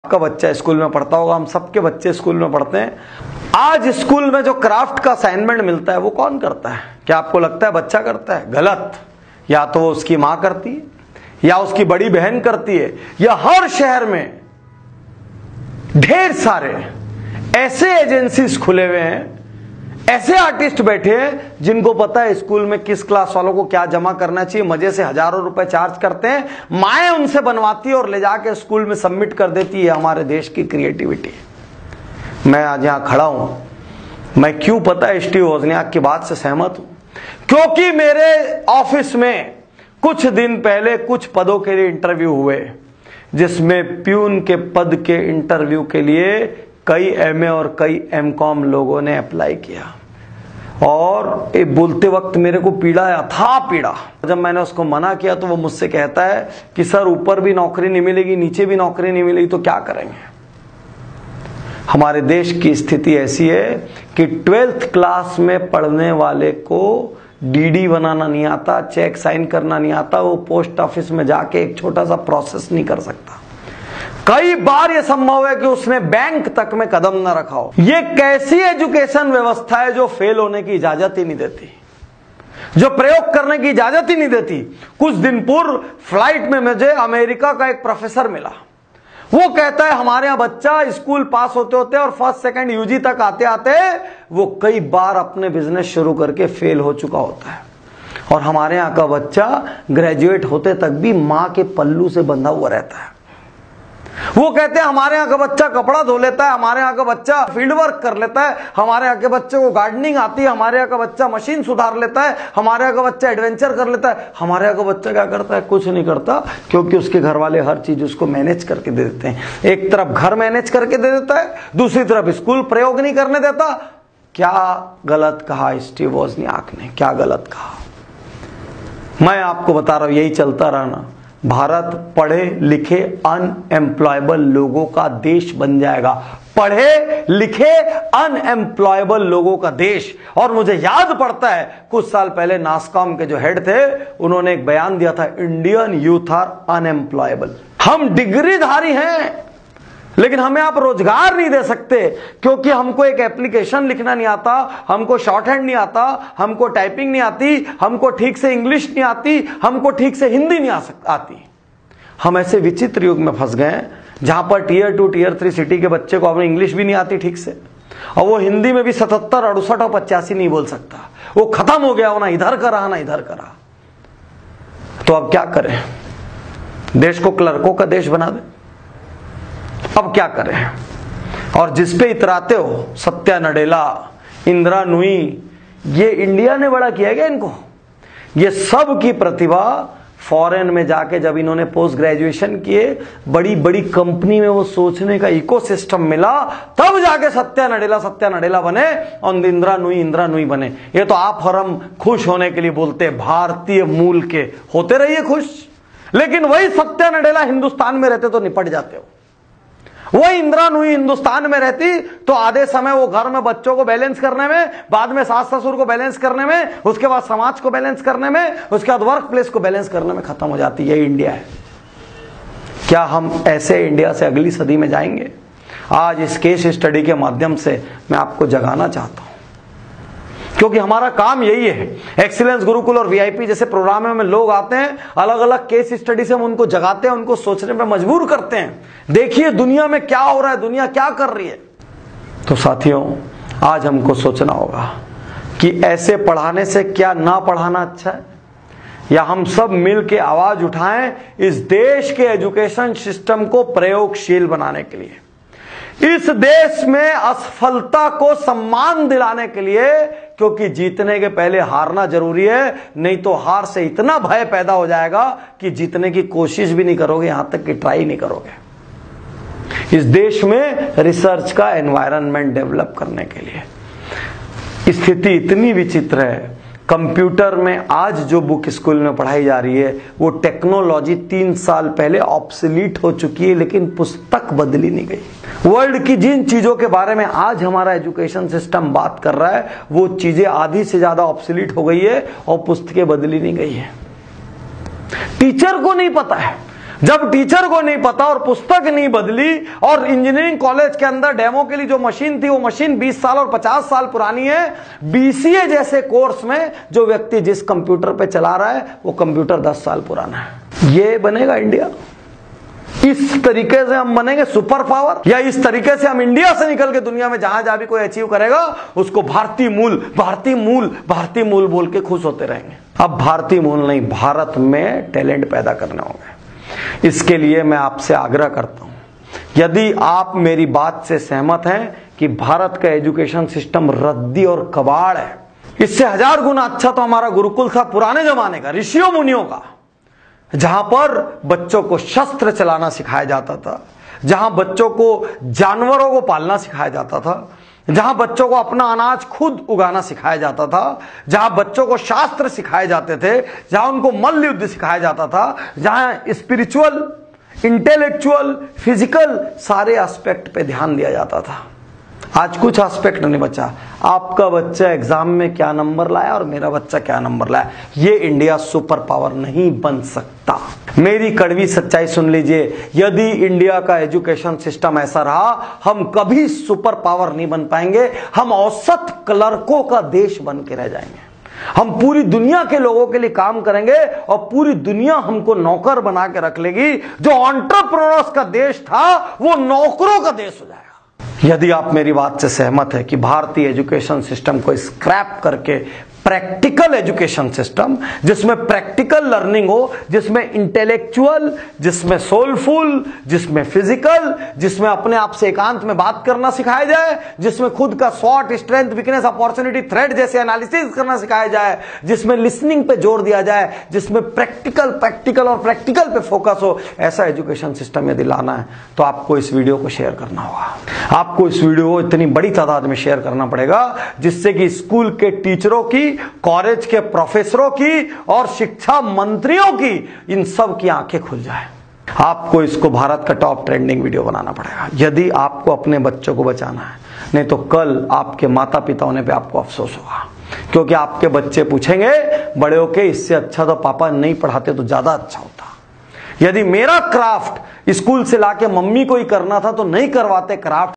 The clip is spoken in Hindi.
आपका बच्चा स्कूल में पढ़ता होगा, हम सबके बच्चे स्कूल में पढ़ते हैं। आज स्कूल में जो क्राफ्ट का असाइनमेंट मिलता है वो कौन करता है? क्या आपको लगता है बच्चा करता है? गलत। या तो वो उसकी मां करती है या उसकी बड़ी बहन करती है, या हर शहर में ढेर सारे ऐसे एजेंसीज खुले हुए हैं, ऐसे आर्टिस्ट बैठे हैं जिनको पता है स्कूल में किस क्लास वालों को क्या जमा करना चाहिए। मजे से हजारों रुपए चार्ज करते हैं, माएं उनसे बनवाती है और ले जाके स्कूल में सबमिट कर देती है। हमारे देश की क्रिएटिविटी। मैं आज यहां खड़ा हूं, मैं क्यों पता है स्टीव वोजनियाक की बात से सहमत हूं? क्योंकि मेरे ऑफिस में कुछ दिन पहले कुछ पदों के लिए इंटरव्यू हुए, जिसमें प्यून के पद के इंटरव्यू के लिए कई एमए और कई एमकॉम लोगों ने अप्लाई किया। और ये बोलते वक्त मेरे को पीड़ा है, अथाह पीड़ा। जब मैंने उसको मना किया तो वो मुझसे कहता है कि सर ऊपर भी नौकरी नहीं मिलेगी, नीचे भी नौकरी नहीं मिलेगी, तो क्या करेंगे? हमारे देश की स्थिति ऐसी है कि 12th क्लास में पढ़ने वाले को डीडी बनाना नहीं आता, चेक साइन करना नहीं आता, वो पोस्ट ऑफिस में जाके एक छोटा सा प्रोसेस नहीं कर सकता। कई बार यह संभव है कि उसने बैंक तक में कदम न रखा हो। यह कैसी एजुकेशन व्यवस्था है जो फेल होने की इजाजत ही नहीं देती, जो प्रयोग करने की इजाजत ही नहीं देती। कुछ दिन पूर्व फ्लाइट में मुझे अमेरिका का एक प्रोफेसर मिला। वो कहता है हमारे यहां बच्चा स्कूल पास होते होते और फर्स्ट सेकंड यूजी तक आते आते वो कई बार अपने बिजनेस शुरू करके फेल हो चुका होता है, और हमारे यहां का बच्चा ग्रेजुएट होते तक भी मां के पल्लू से बंधा हुआ रहता है। वो कहते हैं हमारे यहाँ का बच्चा कपड़ा धो लेता है, हमारे यहाँ का बच्चा फील्ड वर्क कर लेता है, हमारे यहाँ के बच्चे को गार्डनिंग आती है, हमारे यहाँ का बच्चा मशीन सुधार लेता है, हमारे यहाँ का बच्चा एडवेंचर कर लेता है। हमारे यहाँ का बच्चा क्या करता है? कुछ नहीं करता, क्योंकि उसके घर वाले हर चीज उसको मैनेज करके दे देते हैं। एक तरफ घर मैनेज करके दे देता है, दूसरी तरफ स्कूल प्रयोग नहीं करने देता। क्या गलत कहा स्टीव वोजनियाक ने? क्या गलत कहा? मैं आपको बता रहा हूं, यही चलता रहना। भारत पढ़े लिखे अनएम्प्लॉयबल लोगों का देश बन जाएगा। पढ़े लिखे अनएम्प्लॉयबल लोगों का देश। और मुझे याद पड़ता है कुछ साल पहले नासकॉम के जो हेड थे, उन्होंने एक बयान दिया था, इंडियन यूथ आर अनएम्प्लॉयबल। हम डिग्रीधारी हैं लेकिन हमें आप रोजगार नहीं दे सकते, क्योंकि हमको एक एप्लीकेशन लिखना नहीं आता, हमको शॉर्ट हैंड नहीं आता, हमको टाइपिंग नहीं आती, हमको ठीक से इंग्लिश नहीं आती, हमको ठीक से हिंदी नहीं आती। हम ऐसे विचित्र युग में फंस गए हैं जहां पर टियर 2 टियर 3 सिटी के बच्चे को अपनी इंग्लिश भी नहीं आती ठीक से, और वो हिंदी में भी 77, 68 और 85 नहीं बोल सकता। वो खत्म हो गया, वो ना इधर का रहा ना इधर का रहा। तो अब क्या करें? देश को क्लर्कों का देश बना दे? अब क्या करें? और जिस पे इतराते हो, सत्या नडेला, इंदिरा नूई, ये इंडिया ने बड़ा किया गया इनको। ये सब की प्रतिभा फॉरेन में जाके जब इन्होंने पोस्ट ग्रेजुएशन किए, बड़ी बड़ी कंपनी में वो सोचने का इकोसिस्टम मिला, तब जाके सत्या नडेला बने और इंदिरा नूई बने। ये तो आप और हम खुश होने के लिए बोलते हैं, भारतीय मूल के होते रहिए खुश, लेकिन वही सत्या नडेला हिंदुस्तान में रहते तो निपट जाते हो। वही इंदिरा नूई हिंदुस्तान में रहती तो आधे समय वो घर में बच्चों को बैलेंस करने में, बाद में सास ससुर को बैलेंस करने में, उसके बाद समाज को बैलेंस करने में, उसके बाद वर्क प्लेस को बैलेंस करने में खत्म हो जाती। यही इंडिया है। क्या हम ऐसे इंडिया से अगली सदी में जाएंगे? आज इस केस स्टडी के माध्यम से मैं आपको जगाना चाहता हूं, क्योंकि हमारा काम यही है। एक्सीलेंस गुरुकुल और वीआईपी जैसे प्रोग्रामों में लोग आते हैं, अलग अलग केस स्टडी से हम उनको जगाते हैं, उनको सोचने पे मजबूर करते हैं। देखिए दुनिया में क्या हो रहा है, दुनिया क्या कर रही है। तो साथियों, आज हमको सोचना होगा कि ऐसे पढ़ाने से क्या ना पढ़ाना अच्छा है, या हम सब मिल के आवाज उठाएं इस देश के एजुकेशन सिस्टम को प्रयोगशील बनाने के लिए, इस देश में असफलता को सम्मान दिलाने के लिए। क्योंकि जीतने के पहले हारना जरूरी है, नहीं तो हार से इतना भय पैदा हो जाएगा कि जीतने की कोशिश भी नहीं करोगे, यहां तक कि ट्राई नहीं करोगे। इस देश में रिसर्च का एनवायरनमेंट डेवलप करने के लिए स्थिति इतनी विचित्र है। कंप्यूटर में आज जो बुक स्कूल में पढ़ाई जा रही है, वो टेक्नोलॉजी 3 साल पहले ऑब्सोलीट हो चुकी है, लेकिन पुस्तक बदली नहीं गई। वर्ल्ड की जिन चीजों के बारे में आज हमारा एजुकेशन सिस्टम बात कर रहा है, वो चीजें आधी से ज्यादा ऑब्सोलीट हो गई है और पुस्तकें बदली नहीं गई है। टीचर को नहीं पता है, जब टीचर को नहीं पता और पुस्तक नहीं बदली और इंजीनियरिंग कॉलेज के अंदर डेमो के लिए जो मशीन थी वो मशीन 20 साल और 50 साल पुरानी है, बीसीए जैसे कोर्स में जो व्यक्ति जिस कंप्यूटर पे चला रहा है वो कंप्यूटर 10 साल पुराना है। ये बनेगा इंडिया? इस तरीके से हम बनेंगे सुपर पावर, या इस तरीके से हम इंडिया से निकल के दुनिया में जहां जहां भी कोई अचीव करेगा उसको भारतीय मूल भारतीय मूल भारतीय मूल बोल के खुश होते रहेंगे? अब भारतीय मूल नहीं, भारत में टैलेंट पैदा करने होंगे। इसके लिए मैं आपसे आग्रह करता हूं, यदि आप मेरी बात से सहमत हैं कि भारत का एजुकेशन सिस्टम रद्दी और कबाड़ है, इससे 1000 गुना अच्छा तो हमारा गुरुकुल था पुराने जमाने का, ऋषियों मुनियों का, जहां पर बच्चों को शस्त्र चलाना सिखाया जाता था, जहां बच्चों को जानवरों को पालना सिखाया जाता था, जहां बच्चों को अपना अनाज खुद उगाना सिखाया जाता था, जहां बच्चों को शास्त्र सिखाए जाते थे, जहां उनको मल्ल युद्ध सिखाया जाता था, जहां स्पिरिचुअल, इंटेलेक्चुअल, फिजिकल सारे एस्पेक्ट पे ध्यान दिया जाता था। आज कुछ एस्पेक्ट नहीं बचा। आपका बच्चा एग्जाम में क्या नंबर लाया और मेरा बच्चा क्या नंबर लाया, ये इंडिया सुपर पावर नहीं बन सकता। मेरी कड़वी सच्चाई सुन लीजिए, यदि इंडिया का एजुकेशन सिस्टम ऐसा रहा हम कभी सुपर पावर नहीं बन पाएंगे, हम औसत क्लर्कों का देश बन के रह जाएंगे। हम पूरी दुनिया के लोगों के लिए काम करेंगे और पूरी दुनिया हमको नौकर बना के रख लेगी। जो एंटरप्रेन्योर्स का देश था वो नौकरों का देश हो जाएगा। यदि आप मेरी बात से सहमत है कि भारतीय एजुकेशन सिस्टम को स्क्रैप करके प्रैक्टिकल एजुकेशन सिस्टम, जिसमें प्रैक्टिकल लर्निंग हो, जिसमें इंटेलेक्चुअल, जिसमें सोलफुल, जिसमें फिजिकल, जिसमें अपने आप से एकांत में बात करना सिखाया जाए, जिसमें खुद का स्वॉट, स्ट्रेंथ, वीकनेस, अपॉर्चुनिटी, थ्रेट जैसे एनालिसिस करना सिखाया जाए, जिसमें लिसनिंग पे जोर दिया जाए, जिसमें प्रैक्टिकल और प्रैक्टिकल पे फोकस हो, ऐसा एजुकेशन सिस्टम यदि लाना है तो आपको इस वीडियो को शेयर करना होगा। आपको इस वीडियो को इतनी बड़ी तादाद में शेयर करना पड़ेगा जिससे कि स्कूल के टीचरों की, कॉलेज के प्रोफेसरों की और शिक्षा मंत्रियों की, इन सब की आंखें खुल जाए। आपको इसको भारत का टॉप ट्रेंडिंग वीडियो बनाना पड़ेगा यदि आपको अपने बच्चों को बचाना है, नहीं तो कल आपके माता पिता होने पे आपको अफसोस होगा, क्योंकि आपके बच्चे पूछेंगे बड़े होके इससे अच्छा तो पापा नहीं पढ़ाते तो ज्यादा अच्छा होता। यदि मेरा क्राफ्ट स्कूल से लाके मम्मी को ही करना था तो नहीं करवाते क्राफ्ट।